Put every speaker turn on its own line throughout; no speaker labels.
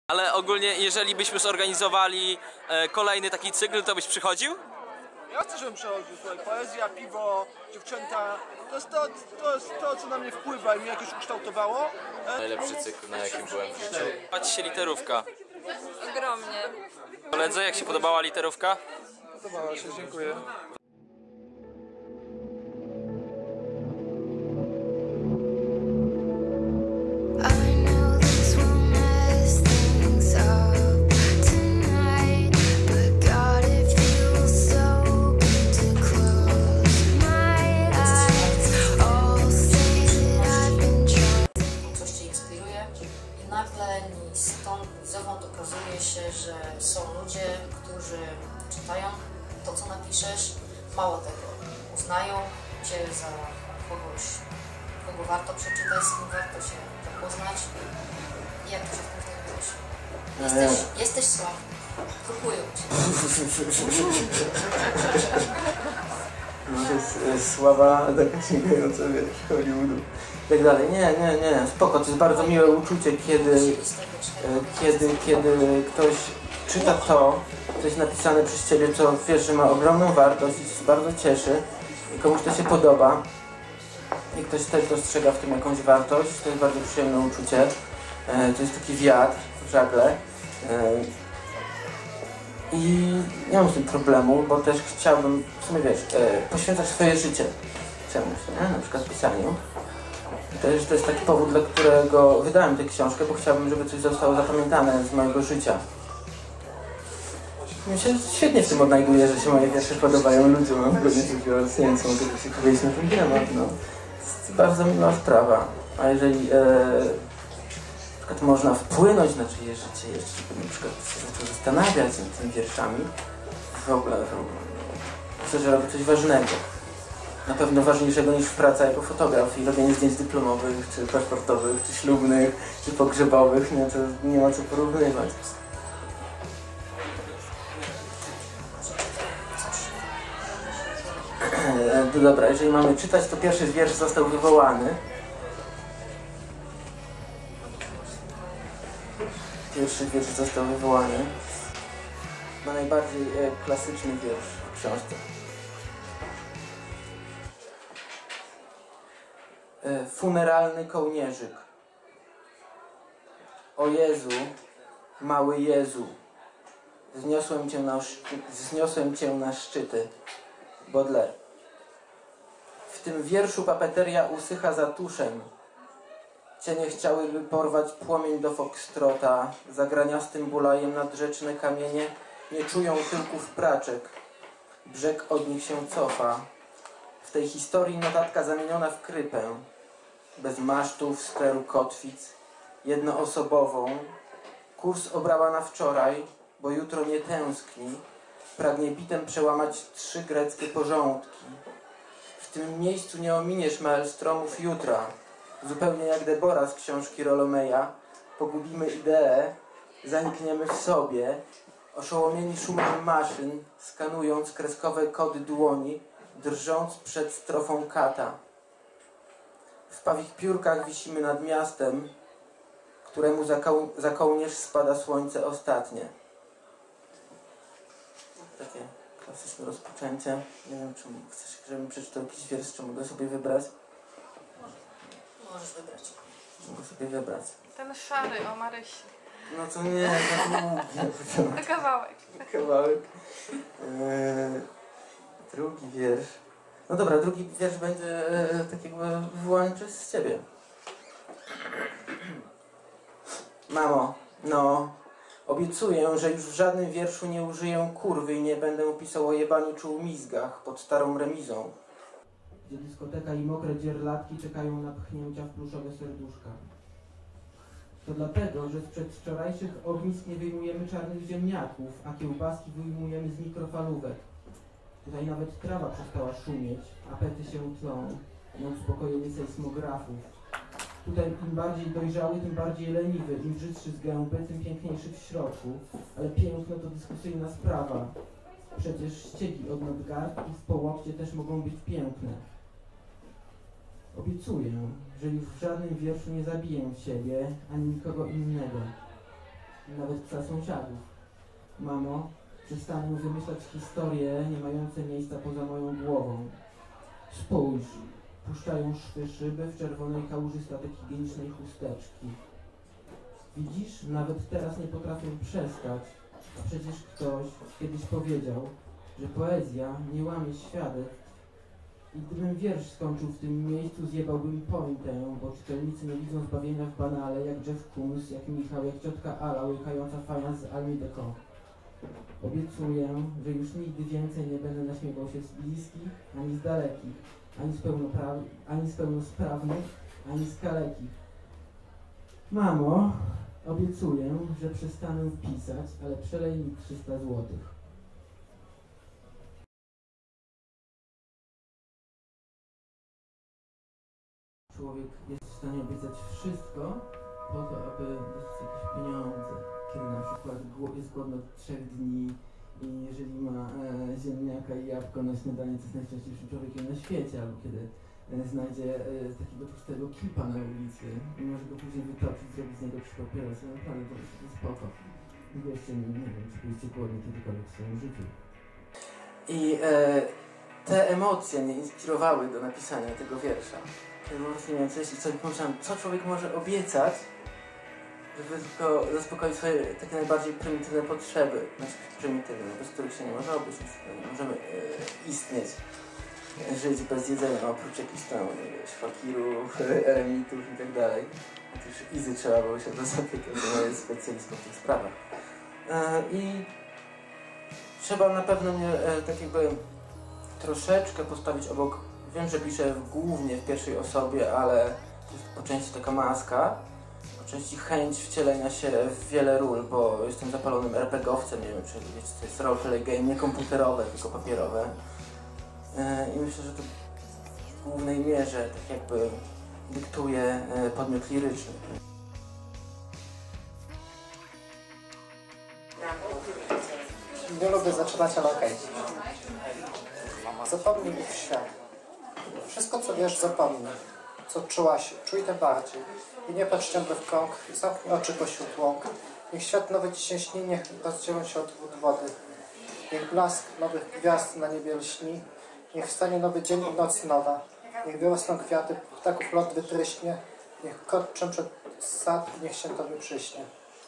Ale ogólnie, jeżeli byśmy zorganizowali kolejny taki cykl, to byś przychodził?
Ja chcę, żebym przechodził, słuchaj, poezja, piwo, dziewczęta, to jest to, co na mnie wpływa i mnie jakoś ukształtowało.
Najlepszy cykl, na jakim byłem w życiu.
Podoba ci się literówka?
Ogromnie.
Koledzy, jak się podobała literówka?
Podobało się, dziękuję.
Okazuje się, że są ludzie, którzy czytają to, co napiszesz, mało tego, uznają Cię za kogoś, kogo warto przeczytać, z kim warto się zapoznać. I jak Ty się w tym znajdujesz? Jesteś sławny, kupują Cię.
No to jest sława taka sięgająca, wiesz, Hollywoodu i tak dalej. Nie, spoko, to jest bardzo miłe uczucie, kiedy ktoś czyta to, co jest napisane przez Ciebie, co wiesz, że ma ogromną wartość i bardzo cieszy i komuś to się podoba i ktoś też dostrzega w tym jakąś wartość, to jest bardzo przyjemne uczucie. To jest taki wiatr w żagle. I nie mam z tym problemu, bo też chciałbym, w sumie wiesz, poświęcać swoje życie czemuś, nie? Na przykład pisaniu. I też to jest taki powód, dla którego wydałem tę książkę, bo chciałbym, żeby coś zostało zapamiętane z mojego życia. Ja się świetnie w tym odnajduję, że się moje wiersze podobają ludziom, mam pewnie coś biorąc, nie wiem, co mogę się powiedzieć na ten temat, no. To jest bardzo miła sprawa, a jeżeli można wpłynąć na czyjeś życie jeszcze, żeby na przykład się zaczął zastanawiać nad tymi wierszami, w ogóle myślę, że robię coś ważnego. Na pewno ważniejszego niż praca jako fotograf i robienie zdjęć dyplomowych, czy paszportowych, czy ślubnych, czy pogrzebowych, nie, to nie ma co porównywać. Dobra, jeżeli mamy czytać, to pierwszy wiersz został wywołany. Pierwszy wiersz został wywołany. Chyba najbardziej klasyczny wiersz w książce. Funeralny kołnierzyk. O Jezu, mały Jezu, wzniosłem Cię na szczyty. Baudelaire. W tym wierszu papeteria usycha za tuszem. Cienie chciałyby porwać płomień do fokstrota, zagraniastym bulajem nadrzeczne kamienie nie czują tyłków praczek. Brzeg od nich się cofa. W tej historii notatka zamieniona w krypę. Bez masztów, steru kotwic, jednoosobową. Kurs obrała na wczoraj, bo jutro nie tęskni. Pragnie bitem przełamać 3 greckie porządki. W tym miejscu nie ominiesz maelstromów jutra. Zupełnie jak Debora z książki Rolomeja, pogubimy ideę, zanikniemy w sobie, oszołomieni szumem maszyn, skanując kreskowe kody dłoni, drżąc przed strofą kata. W pawich piórkach wisimy nad miastem, któremu za kołnierz spada słońce ostatnie. Takie klasyczne rozpoczęcie. Nie wiem, czy chcesz, żebym przeczytał jakiś wiersz, czy mogę sobie wybrać?
Możesz wybrać.
Mogę sobie wybrać.
Ten szary o Marysi.
No to nie, to długie.
Kawałek.
Kawałek. Drugi wiersz. No dobra, drugi wiersz będzie tak jakby wywołany przez Ciebie. Mamo, no, obiecuję, że już w żadnym wierszu nie użyję kurwy i nie będę pisał o jebaniu czy umizgach pod starą remizą, gdzie dyskoteka i mokre dzierlatki czekają na pchnięcia w pluszowe serduszka. To dlatego, że sprzed wczorajszych ognisk nie wyjmujemy czarnych ziemniaków, a kiełbaski wyjmujemy z mikrofalówek. Tutaj nawet trawa przestała szumieć, apety się tlą, na uspokojenie sejsmografów. Tutaj im bardziej dojrzały, tym bardziej leniwy, im brzydszy z gęby, tym piękniejszy w środku. Ale piękno to dyskusyjna sprawa. Przecież ściegi od nadgarstki w połokcie też mogą być piękne. Obiecuję, że już w żadnym wierszu nie zabiję siebie, ani nikogo innego. nawet psa sąsiadów. Mamo, przestanę wymyślać historie nie mające miejsca poza moją głową. Spójrz, puszczają szwy szyby w czerwonej kałuży statek higienicznej chusteczki. Widzisz, nawet teraz nie potrafię przestać, a przecież ktoś kiedyś powiedział, że poezja nie łamie świadectw. I gdybym wiersz skończył w tym miejscu, zjebałbym pointę, bo czytelnicy nie widzą zbawienia w banale, jak Jeff Koons, jak Michał, jak ciotka Ala, łykająca fajans z Almi Deco. Obiecuję, że już nigdy więcej nie będę naśmiewał się z bliskich, ani z dalekich, ani z pełnosprawnych, ani z kalekich. Mamo, obiecuję, że przestanę pisać, ale przelej mi 300 złotych. Człowiek jest w stanie obiecać wszystko po to, aby dostać jakieś pieniądze. Kiedy na przykład jest głodny od 3 dni i jeżeli ma ziemniaka i jabłko na śniadanie, to jest najszczęśliwszym człowiekiem na świecie, albo kiedy znajdzie takiego tłustego kipa na ulicy i może go później wytopić, zrobić z niego 3 papierosy. Naprawdę to jest spoko. Wierzcie mi, nie wiem, czy byliście głodni kiedykolwiek w swoim życiu. I te emocje mnie inspirowały do napisania tego wiersza. Kiedy po prostu nie wiem, sobie pomyślałem, co człowiek może obiecać, żeby tylko zaspokoić swoje takie najbardziej prymitywne potrzeby. Znaczy prymitywne, bez których się nie może obejść. Nie możemy istnieć, żyć bez jedzenia, oprócz jakichś tam szwakirów, eremitów i tak dalej. Otóż Izy trzeba było się to zapytać, bo jest specjalistą w tych sprawach. I trzeba na pewno mnie tak jakby troszeczkę postawić obok. Wiem, że piszę głównie w pierwszej osobie, ale to jest po części taka maska, po części chęć wcielenia się w wiele ról, bo jestem zapalonym RPG-owcem, nie wiem, czy wiecie, to jest roleplay game, nie komputerowe, tylko papierowe. I myślę, że to w głównej mierze tak jakby dyktuje podmiot liryczny.
Nie lubię zaczynać, ale okej. Zapomnij ich świat. Wszystko, co wiesz, zapomnij. Co czułaś, czuj to bardziej. I nie patrz ciągle w krąg, zamknij oczy pośród łąk. Niech świat nowy ci się śni, niech rozdzielą się od wód wody. Niech blask nowych gwiazd na niebie lśni. Niech wstanie nowy dzień i noc nowa. Niech wyrosną kwiaty, ptaków lot wytryśnie. Niech kot przemrze sad i niech się tobie przyśnie.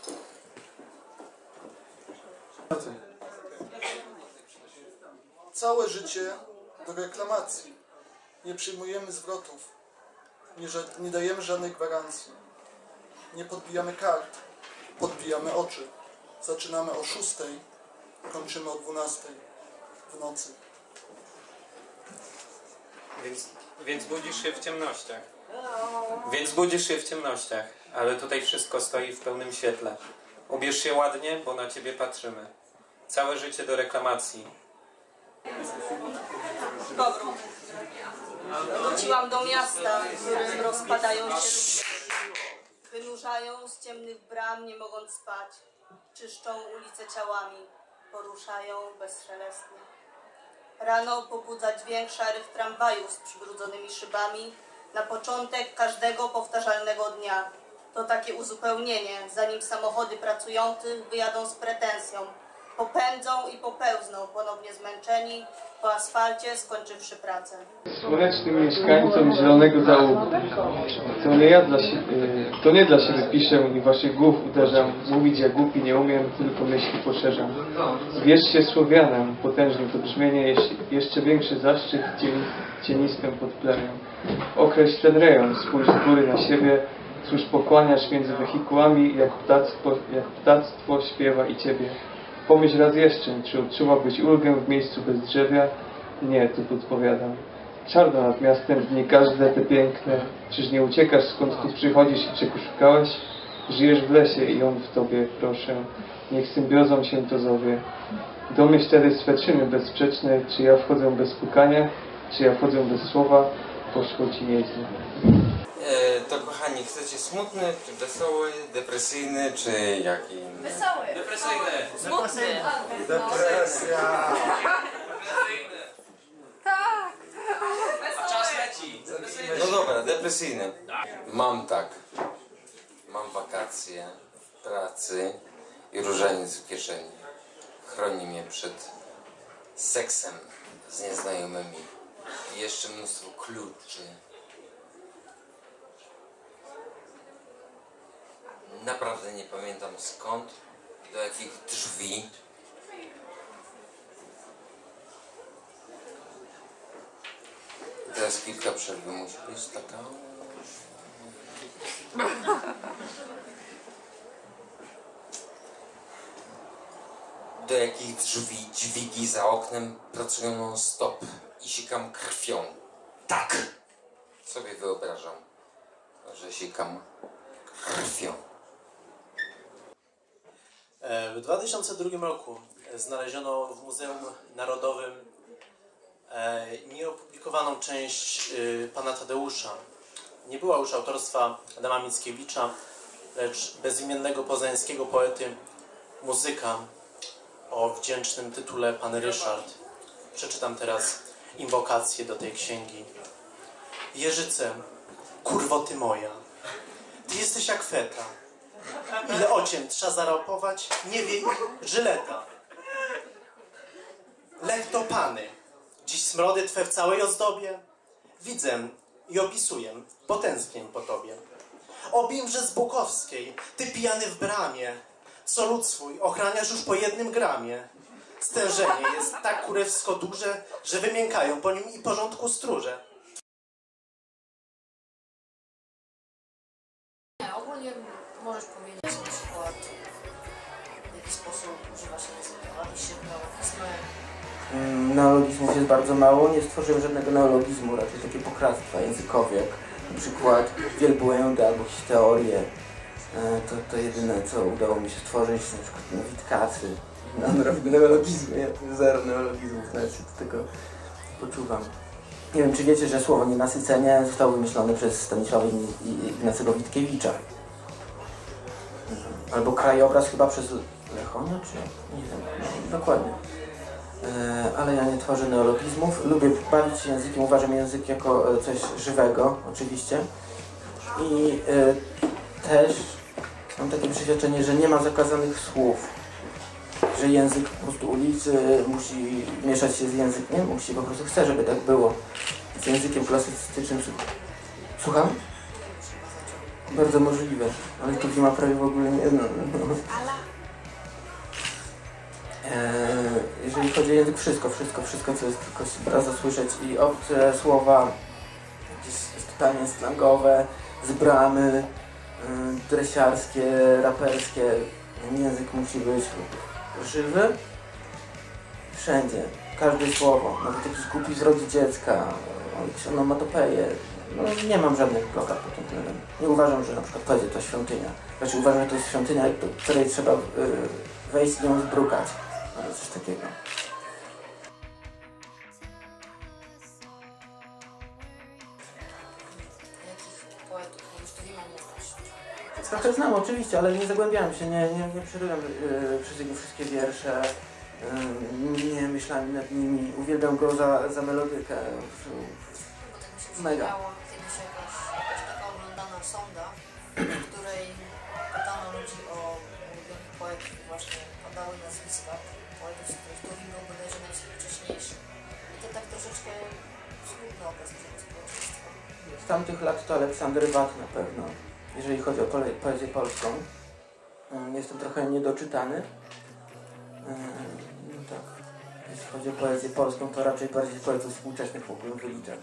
Całe życie do reklamacji. Nie przyjmujemy zwrotów. Nie dajemy żadnej gwarancji. Nie podbijamy kart. Podbijamy oczy. Zaczynamy o 6, kończymy o 12 w nocy.
Więc budzisz się w ciemnościach. Więc budzisz się w ciemnościach, ale tutaj wszystko stoi w pełnym świetle. Ubierz się ładnie, bo na ciebie patrzymy. Całe życie do reklamacji.
Powrót. Wróciłam do miasta, w którym rozpadają się, wynurzają z ciemnych bram, nie mogąc spać. Czyszczą ulice ciałami, poruszają bezszelestnie. Rano pobudza dźwięk szarych tramwajów z przybrudzonymi szybami na początek każdego powtarzalnego dnia. To takie uzupełnienie, zanim samochody pracujących wyjadą z pretensją. Popędzą i popełzną, ponownie zmęczeni, po asfalcie skończywszy pracę.
Słonecznym mieszkańcom Zielonego Zaułku. To nie dla siebie piszę i waszych głów uderzam. Mówić jak głupi nie umiem, tylko myśli poszerzam. Zwierzcie Słowianem, potężne to brzmienie, jeszcze większy zaszczyt cienistym podplemią. Określ ten rejon, spójrz z góry na siebie, cóż pokłaniasz między wehikułami, jak ptactwo śpiewa i ciebie. Pomyśl raz jeszcze, czy odczuwałbyś ulgę w miejscu bezdrzewia? Nie, tu podpowiadam. Czarno nad miastem dni każde te piękne. Czyż nie uciekasz, skąd tu przychodzisz i czego szukałeś? Żyjesz w lesie i on w tobie, proszę. Niech symbiozą się to zowie. Domyśl wtedy swe czyny bezsprzeczne, czy ja wchodzę bez pukania, czy ja wchodzę bez słowa, poszło ci nieźle.
To kochani, chcecie smutny, czy wesoły, depresyjny, czy jaki?
Wesoły.
Depresyjny.
Smutny.
Depresja.
Tak.
A czas leci.
No dobra, depresyjny. Mam tak. Mam wakacje w pracy i różaniec w kieszeni. Chroni mnie przed seksem z nieznajomymi i jeszcze mnóstwo kluczy. Naprawdę nie pamiętam skąd, do jakich drzwi. Teraz kilka przerwy musi być taka. Do jakich drzwi dźwigi za oknem pracują non stop i sikam krwią. Tak! Sobie wyobrażam, że sikam krwią.
W 2002 roku znaleziono w Muzeum Narodowym nieopublikowaną część pana Tadeusza. Nie była już autorstwa Adama Mickiewicza, lecz bezimiennego poznańskiego poety, muzyka o wdzięcznym tytule Pan Ryszard. Przeczytam teraz inwokację do tej księgi. Jerzyce, kurwo ty moja, ty jesteś jak feta. Ile ocien trzeba zarapować, nie wie żyleta. Lech to pany, dziś smrody twe w całej ozdobie. Widzę i opisuję, bo tęsknię po tobie. Obimrze z Bukowskiej, ty pijany w bramie, co lud swój ochraniasz już po 1 gramie. Stężenie jest tak kurewsko duże, że wymiękają po nim i porządku stróże.
Ogólnie możesz powiedzieć na przykład, w jaki sposób używa się języka,
Neologizmów jest bardzo mało, nie stworzyłem żadnego neologizmu, raczej takie pokractwa językowe, jak na przykład wielbłędy albo jakieś teorie. To jedyne, co udało mi się stworzyć, na przykład witkacy. On robi neologizmy, ja zero neologizmów, nawet się do tego poczuwam. Nie wiem, czy wiecie, że słowo nienasycenie zostało wymyślone przez Stanisława Ignacego Witkiewicza. Albo krajobraz chyba przez Lechonia, czy nie wiem, dokładnie. Ale ja nie tworzę neologizmów. Lubię bawić się językiem, uważam język jako coś żywego, oczywiście. I też mam takie przeświadczenie, że nie ma zakazanych słów. Że język po prostu ulicy musi mieszać się z językiem, musi po prostu chce, żeby tak było. Z językiem klasycznym. Słucham? Bardzo możliwe, ale tu nie ma prawie w ogóle nie. Jeżeli chodzi o język, wszystko, co jest tylko się da zasłyszeć i obce słowa, jakieś totalnie slangowe, z bramy, dresiarskie, raperskie. Język musi być żywy wszędzie, każde słowo, nawet jakiś głupi wzrok dziecka, jakieś onomatopeje. No, nie mam żadnych blokad pod tym względem. Nie uważam, że na przykład poezja to świątynia. Znaczy uważam, że to jest świątynia, do której trzeba wejść i ją zbrukać. Ale coś takiego.
Jakich poetów Olsztyna mówisz?
Trochę znam oczywiście, ale nie zagłębiałem się, nie przeryłem przez jego wszystkie wiersze. Nie myślałem nad nimi. Uwielbiam go za melodykę. Mega.
Kiedyś jakaś taka oglądana sonda, w której pytano ludzi o ulubionych poetów i właśnie padały nazwiska poetów, z których Tuwim był bodajże najwcześniejszy. I to tak troszeczkę smutny obraz naszego społeczeństwa.
Z tamtych lat to Aleksander Wat na pewno, jeżeli chodzi o poezję polską. Jestem trochę niedoczytany. No tak. Jeśli chodzi o poezję polską, to raczej bardziej poetów współczesnych mógłbym wyliczać.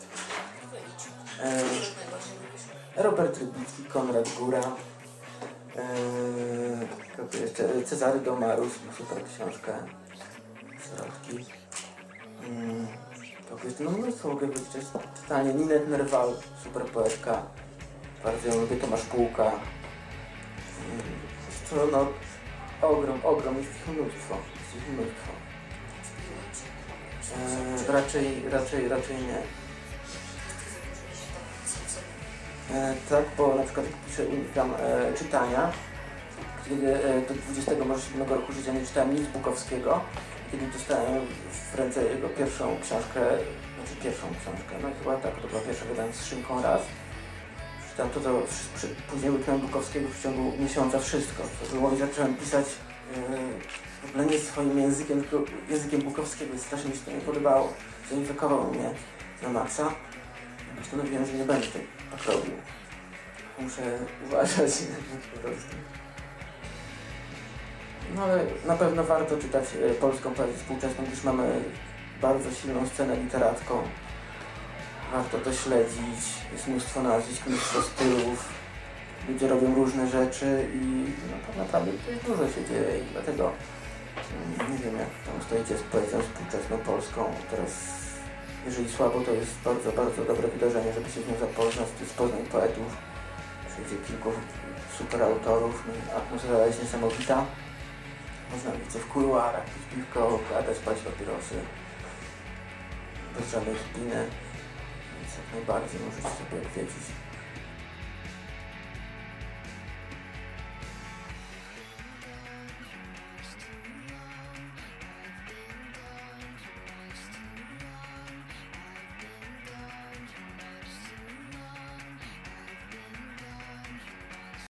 Robert Rybicki, Konrad Góra, jeszcze Cezary Domarus, super książkę, Środki. No mnóstwo mogę wyliczyć. Totalnie Ninette Nerval, super poetka, bardzo ją lubię, Tomasz Półka. No, ogrom, jest ich mnóstwo. Raczej nie. Tak, bo na przykład jak piszę, unikam czytania. Kiedy do 27 roku życia nie czytałem nic Bukowskiego. Kiedy dostałem w ręce jego pierwszą książkę, no chyba tak, to była pierwsza wydana z Szynką raz. Czytam później łyknąłem Bukowskiego w ciągu miesiąca wszystko. Co było i zacząłem pisać w ogóle nie swoim językiem, tylko językiem Bukowskiego. Strasznie mi się to nie podobało. Zainfekował mnie na maksa. Postanowiłem, że nie będę tak robił. Muszę uważać po prostu. No ale na pewno warto czytać polską poezję współczesną, gdyż mamy bardzo silną scenę literacką. Warto to śledzić, jest mnóstwo nazwisk, mnóstwo stylów. Ludzie robią różne rzeczy i no, tak naprawdę tutaj dużo się dzieje i dlatego nie wiem, jak tam stoicie z poezją współczesną polską. Teraz, jeżeli słabo, to jest bardzo, bardzo dobre wydarzenie, żeby się z nią zapoznać, z poznań poetów. Przyjdzie kilku super autorów, no, atmosfera jest niesamowita. Można być w kuluarach, pić piwko, gadać, palić papierosy. Bez żadnej spiny. Więc jak najbardziej możecie sobie odwiedzić.